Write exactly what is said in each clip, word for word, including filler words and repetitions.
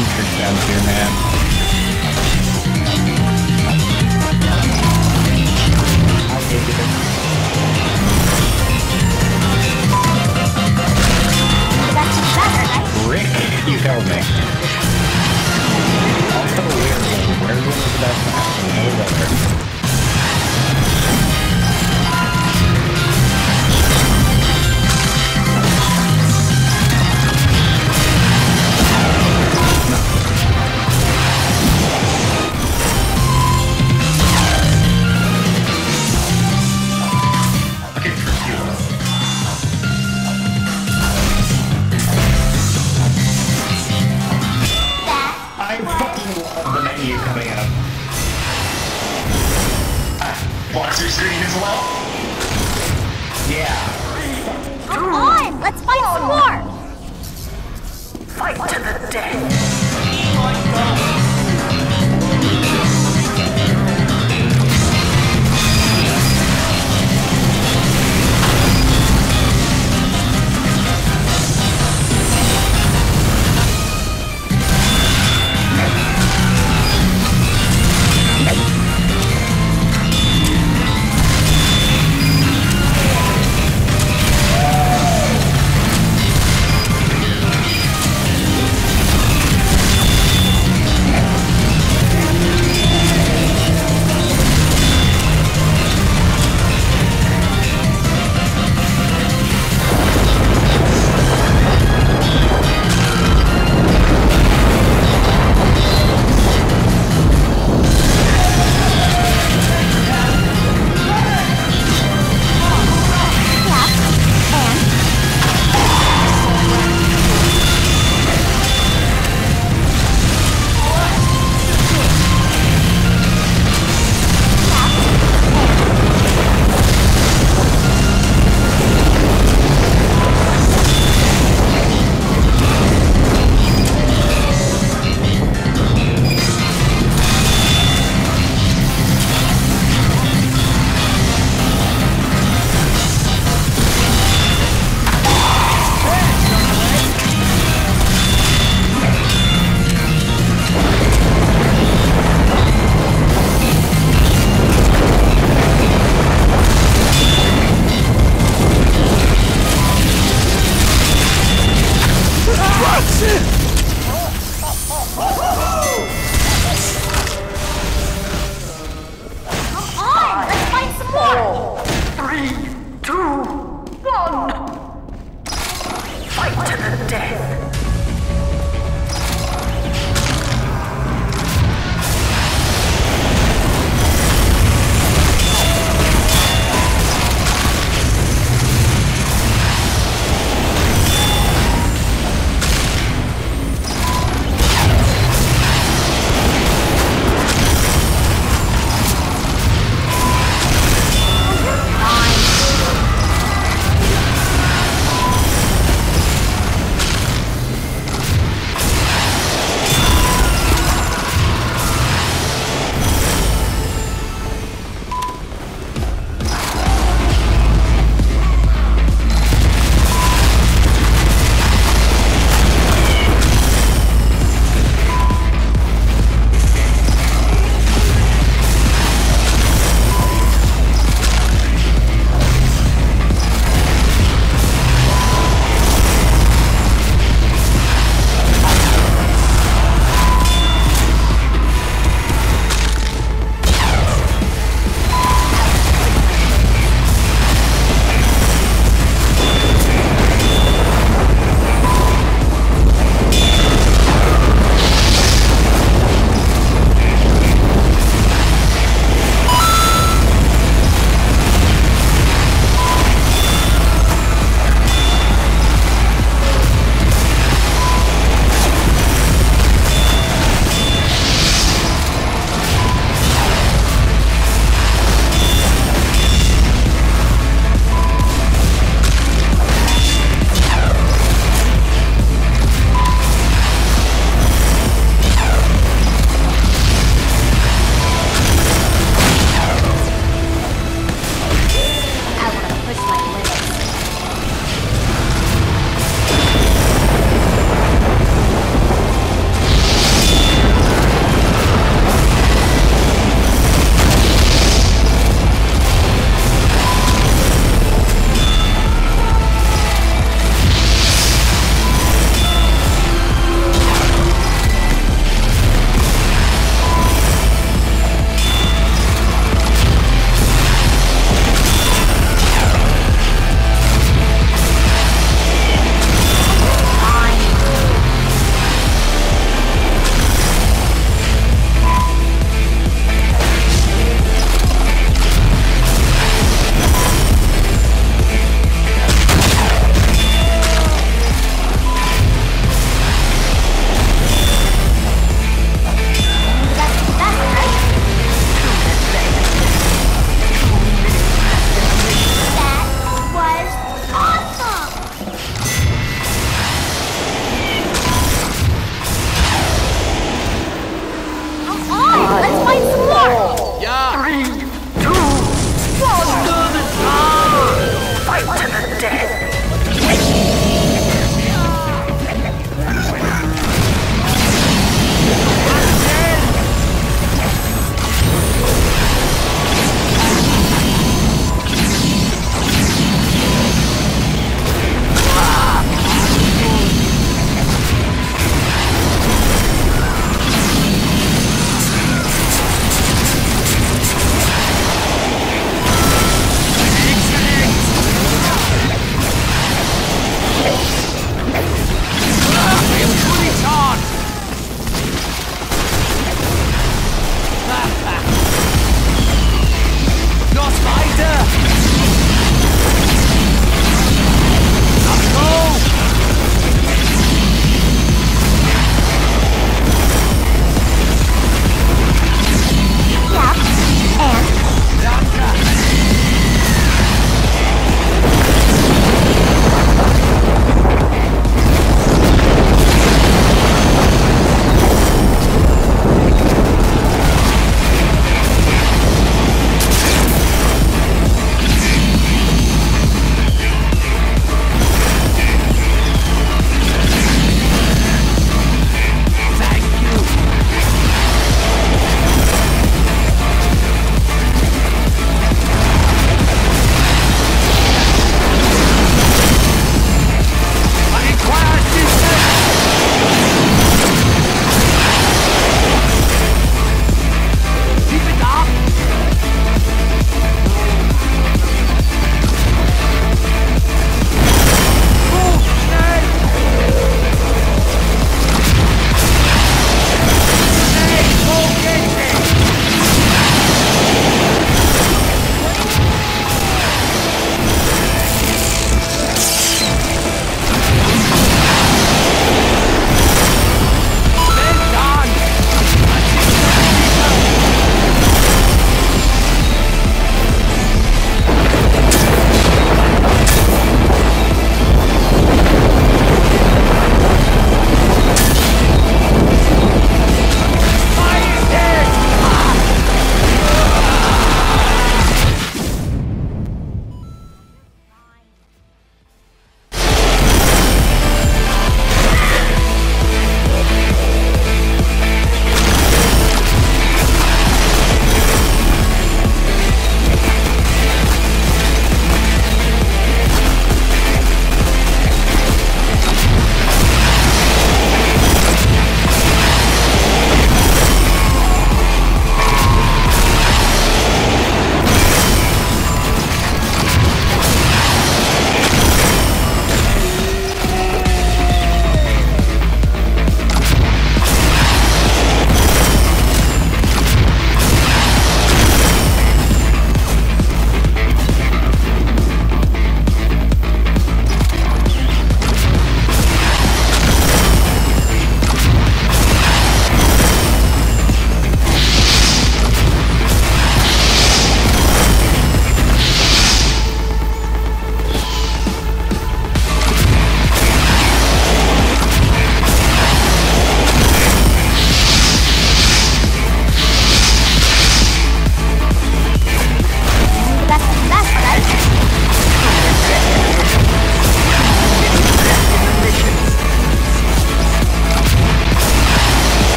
some tricks down here, man. I'll take it. That's better, right? Rick, you told me. Also, Werewolf. Werewolf is the best map. No better. Boxer screen as well? Yeah. Come on, let's fight some more. Fight to the death.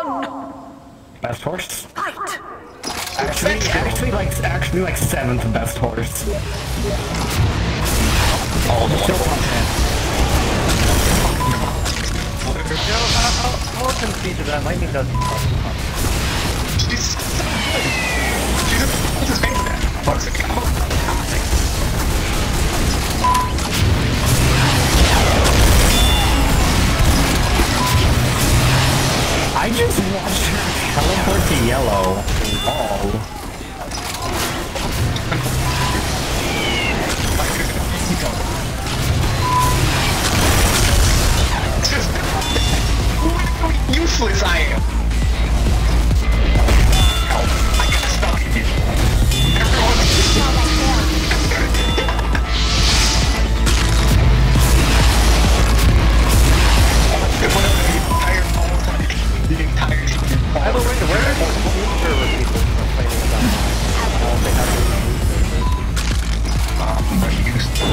Best horse? Fight! Actually, actually like, actually like seventh best horse. All the Still one. content. No, I'll, I'll, I'll concede to that. Lightning does She's so good. She's a what's his name for that? What's it called? I just watched her teleport to yellow. All. Just useless I am. I gotta stop you. Everyone. The entire team. By the way, where are the server people complaining about that? Oh, they have Um, but used to.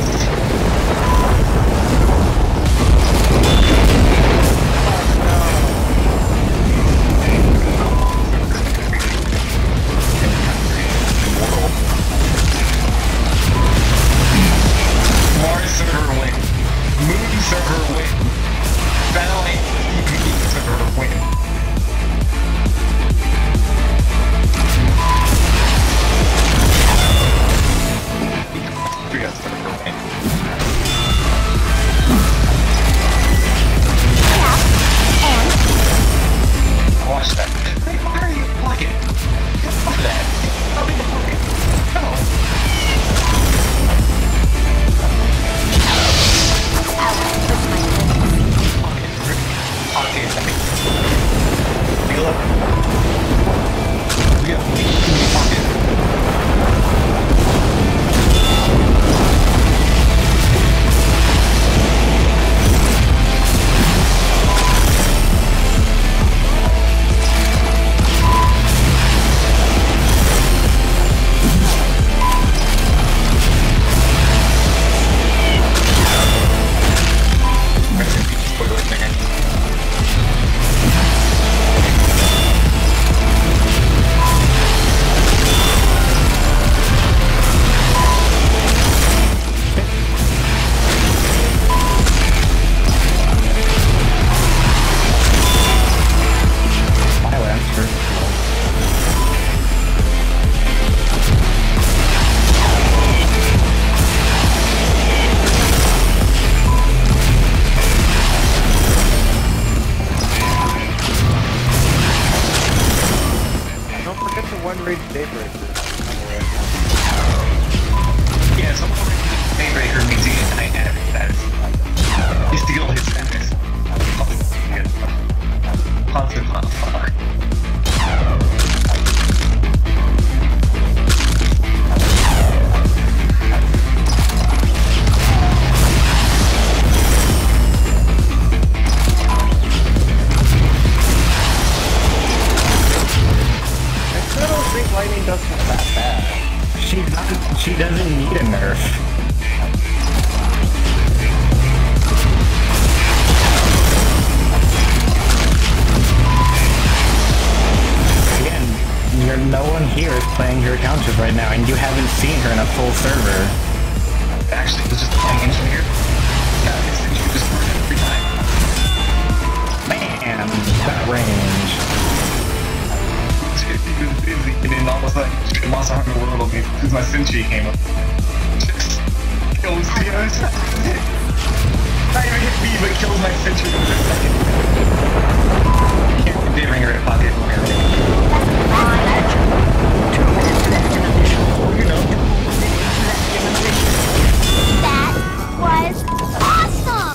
Mars server win. Moon server win. Valley server win. Korea server win. Watch that. Why are you blocking? Get off that. I'll be blocking. No. Okay, that makes sense. Take a look. We got pocket. Yeah, someone Daybreaker means he is dynamic. That is. He steal his sentence. Positive motherfucker. I don't think lightning does that bad. She doesn't, she doesn't need a nerf. Again, you're, no one here is playing her counters right now, and you haven't seen her in a full server. Actually, it was just an engineer. Yeah, it's you just work every time. Man, that range. He was busy, and then all of a sudden, Monster Hunter World me because my sentry came up. Just kills the other side. Not even hit me, but kills my sentry for a second. Can't be ring her in pocket. Two minutes left in the mission. You know. That was awesome!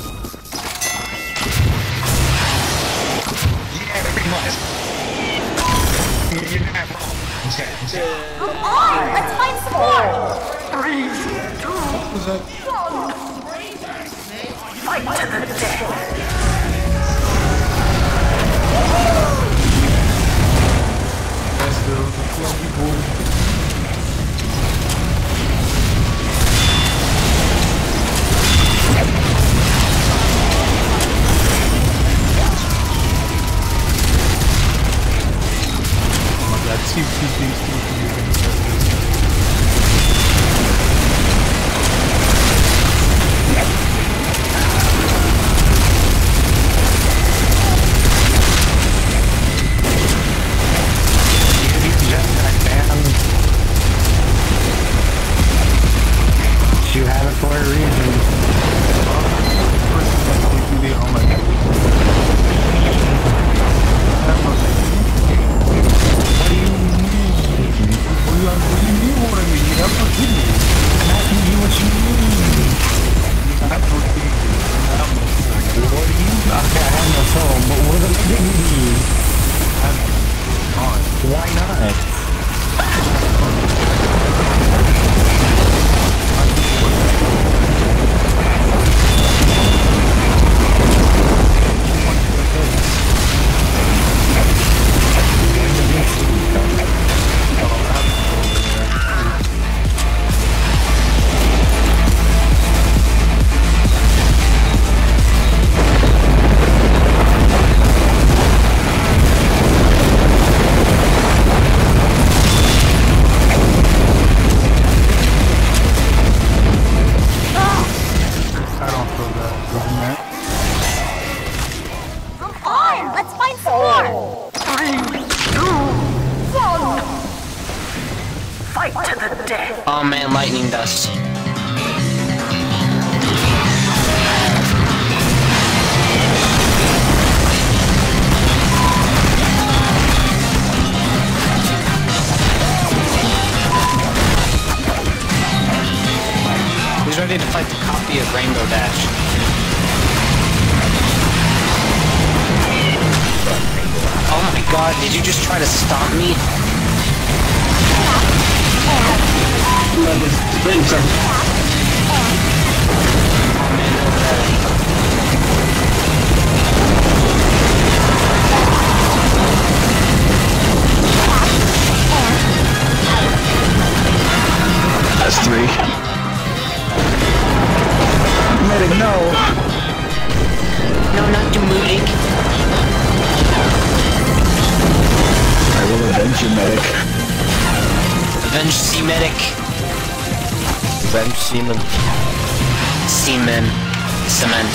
Yeah, pretty much. You're not wrong. Check, check. Come on, let's find some more! Three, two, one. Fight to the death. keep two things to You have it for a reason. Oh my god. What do you mean? What do you, what do you mean what I mean? You have to give me. I'm asking you what you mean. You have to give me. I have no soul. What do you mean? Okay, I have no soul, but what does it mean? Why not? Oh man, lightning dust. Who's ready to fight the copy of Rainbow Dash? Oh my god, did you just try to stop me? That's three. Medic, no. No, not Demutic. I will avenge you, medic. Avenge C-Medic. Avenge Seaman. Seaman. Cement.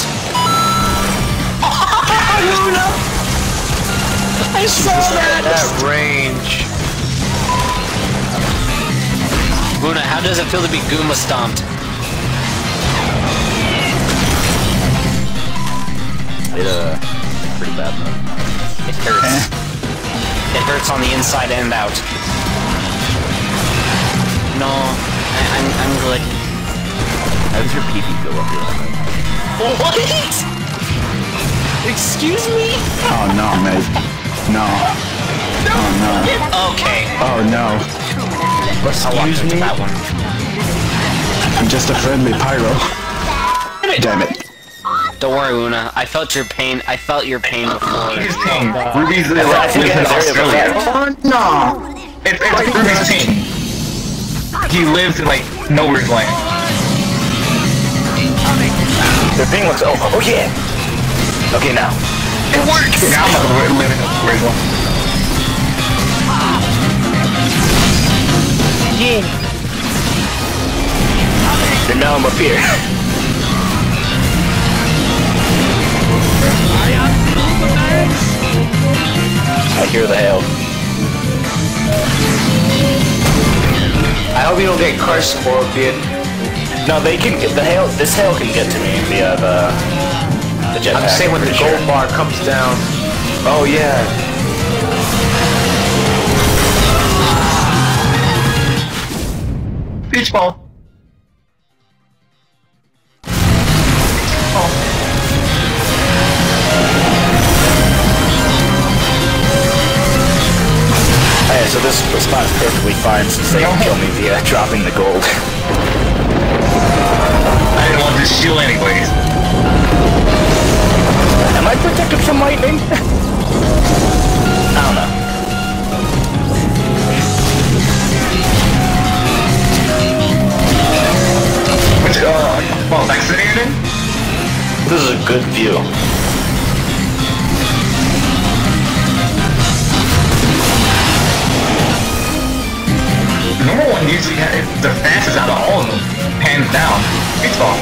I saw that! That range. Luna, how does it feel to be Goomba stomped? It, uh, pretty bad, man. It hurts. It hurts on the inside and out. No, I, I'm, I'm good. How does your P P go up here? What? Excuse me? Oh no, mate. No. Oh no. Okay. Oh no. I'll walk into that one. I'm just a friendly pyro. Damn it. Don't worry, Una. I felt your pain. I felt your pain before. His pain. Ruby's the lives in Australia. Oh no. It's, it's like Ruby's pain. He lives in like nowhere's land. The thing looks over. Oh yeah. Okay, now. It works! Now I'm gonna live in nowhere's land. Yeah. And now I'm up here. I hear the hail. I hope you don't get crushed, Scorpion. No, they can get the hail. This hail can get to me via the the jetpack. I'm saying when the gold bar comes down. Oh yeah. Beach ball. Hey, so this spot is perfectly fine since they can kill me via dropping the gold. I didn't want this shield anyways. Am I protected from lightning? I don't know. Which, uh, well, vaccinated? This is a good view. easily, the fastest out of all of them, hands down. Baseball.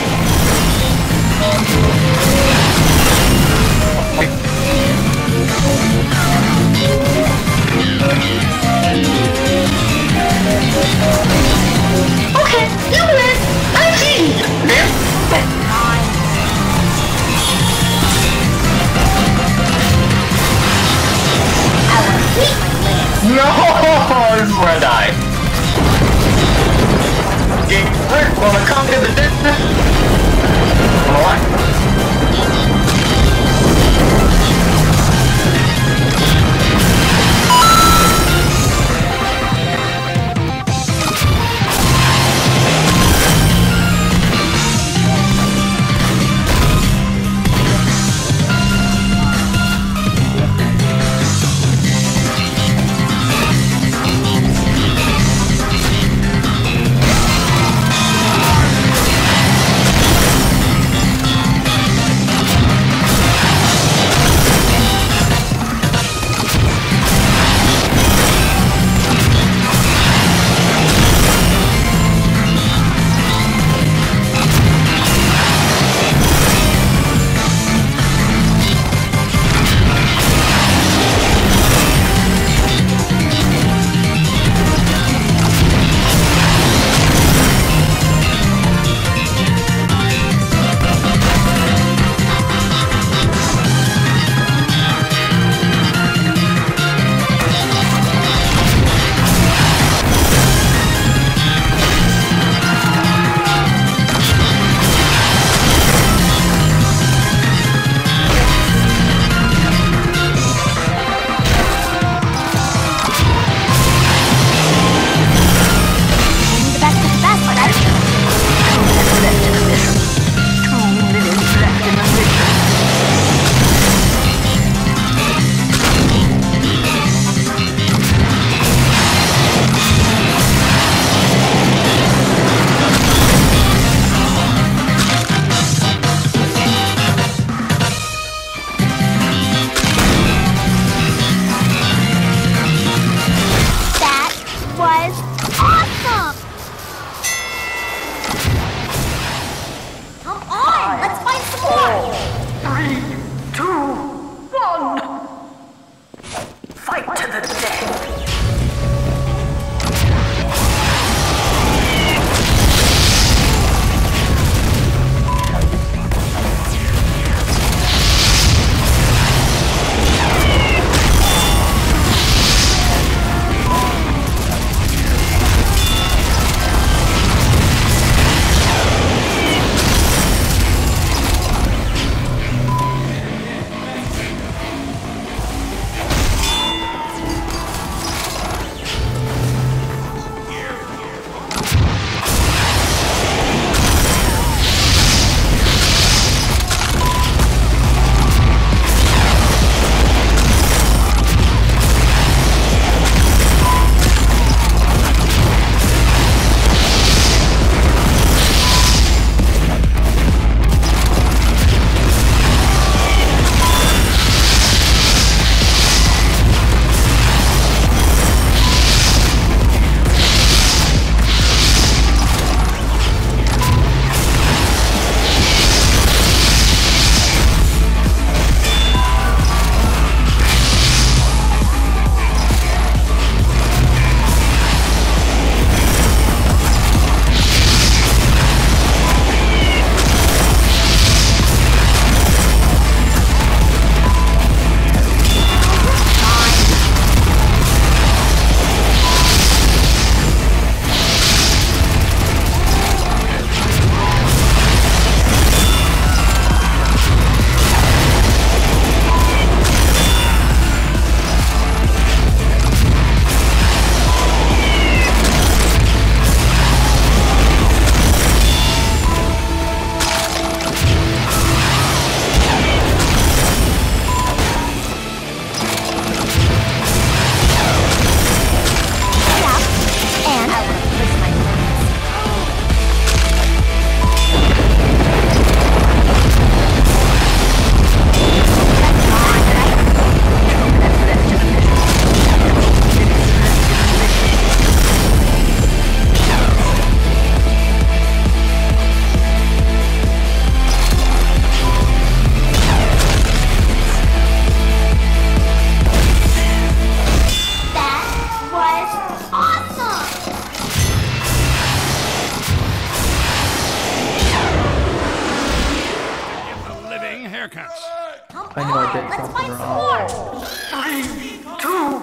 Okay, you win. I see. No, this is where I die. Game work. Well, I come to the distance. I'm alive.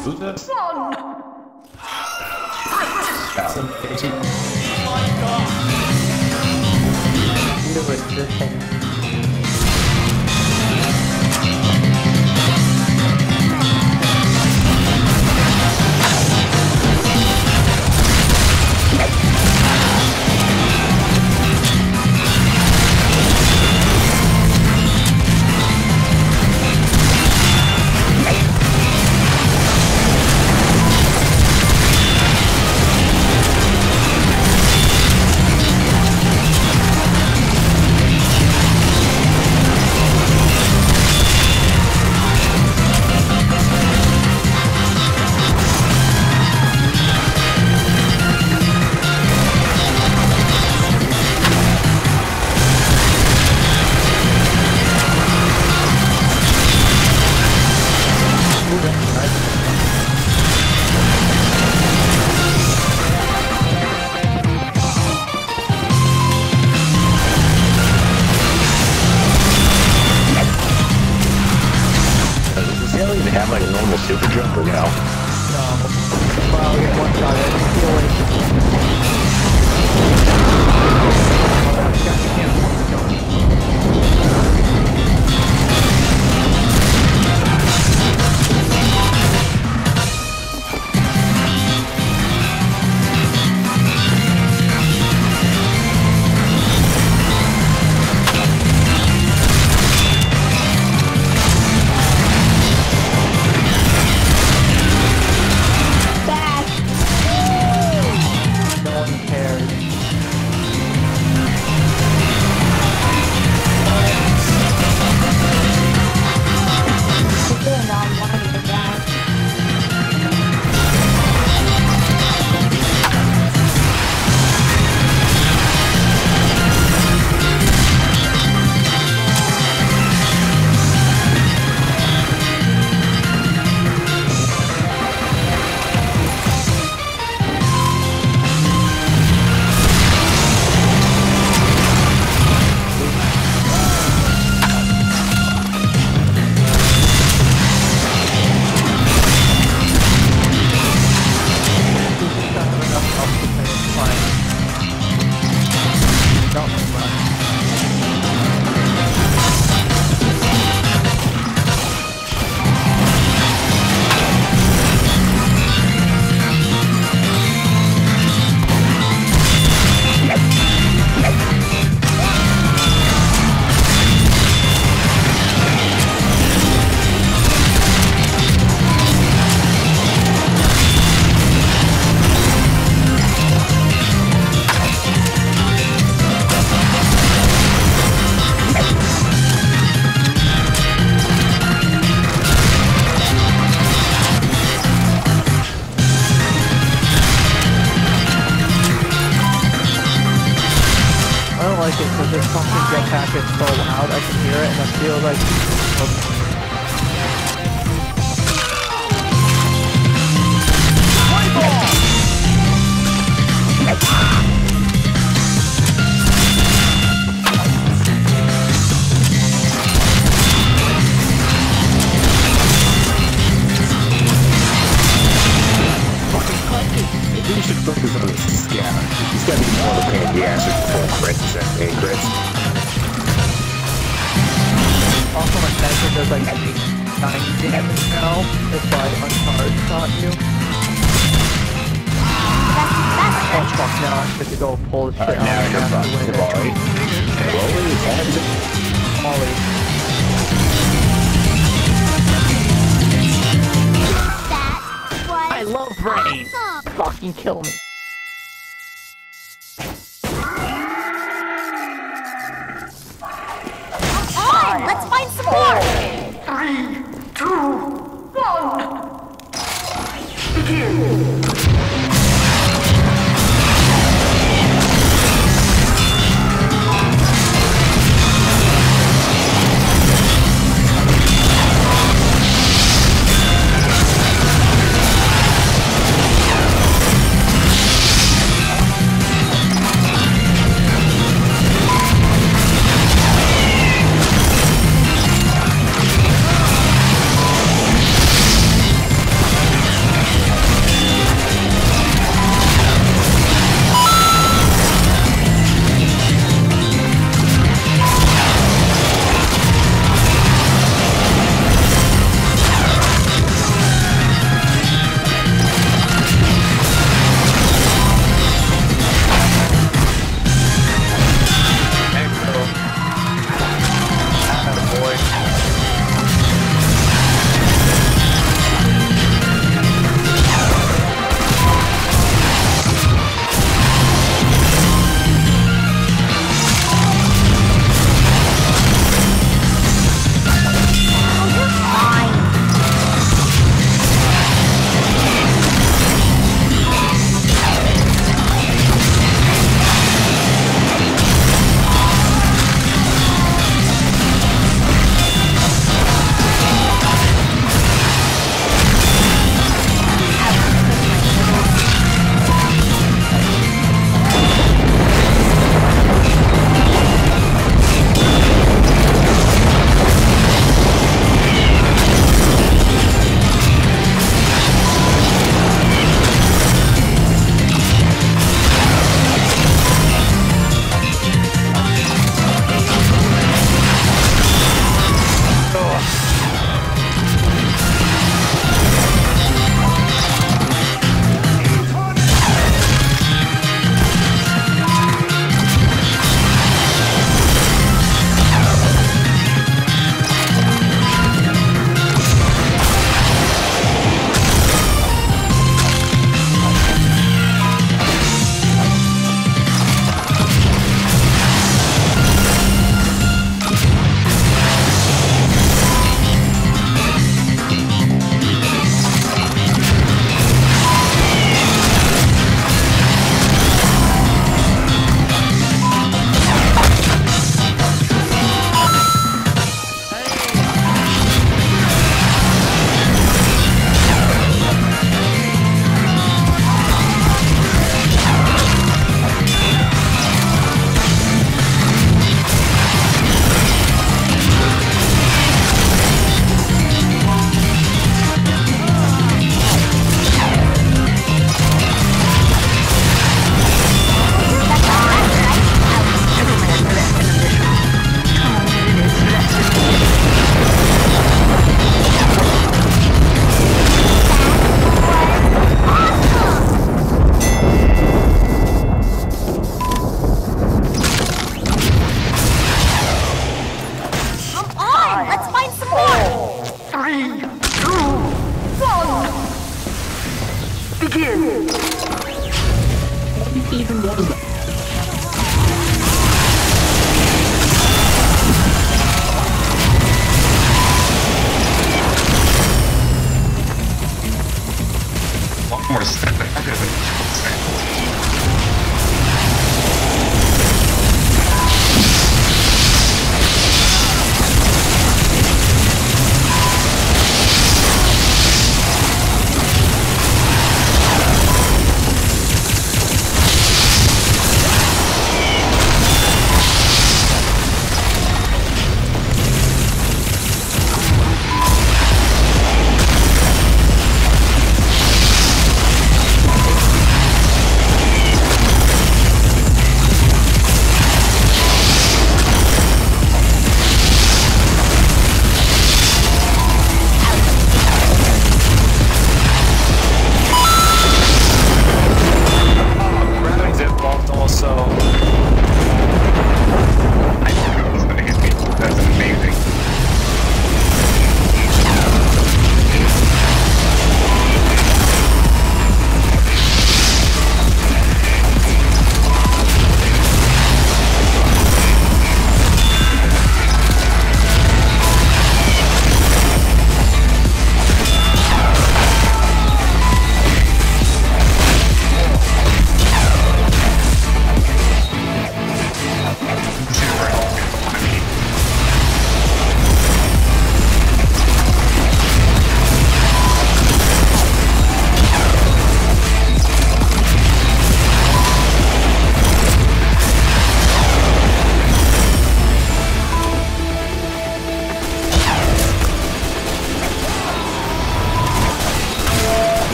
Who's that? One. Have like a normal super jump or no? No. Well, we get one shot at it. Feel like like it because this fucking jetpack is so loud. I can hear it and I feel like... Maybe you should focus on the scanner. He's got to be more of a pain in the ass before crits and pain crits. Also, my sentry does like eight, nine damage now if I uncharged on you. Oh fuck, now I have to go pull this shit Alright, now out. you're fucked. The volley. The volley is active. Molly. I love rain! Awesome. Fucking kill me. On! Let's find some more! Three, two, one. Begin. begin. What even was that? One more step.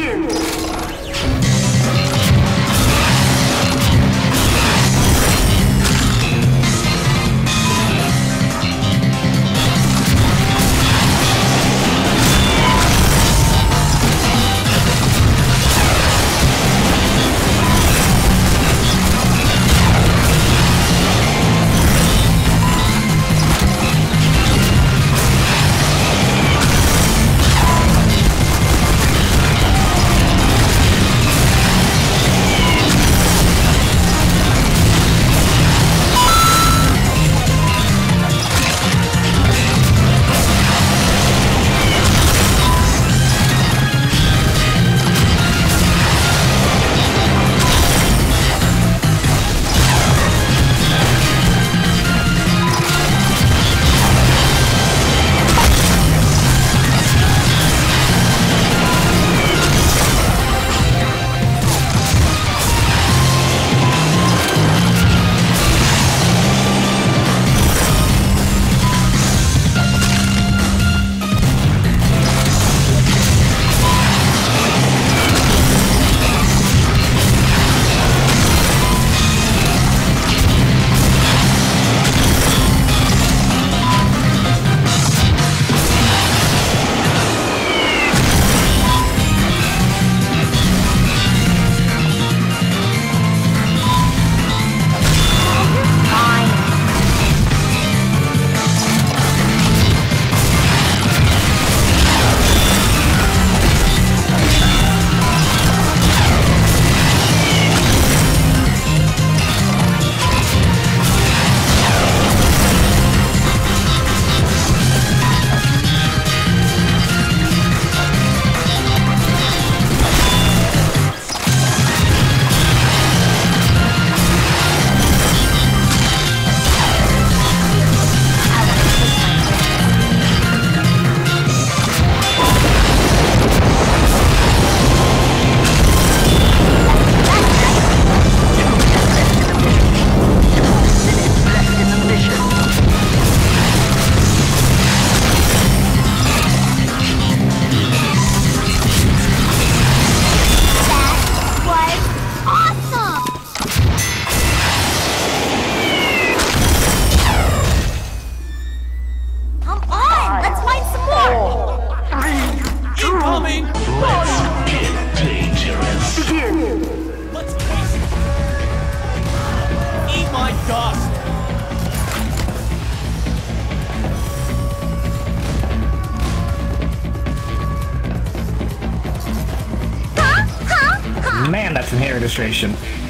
Begin! Man, that's an hair illustration.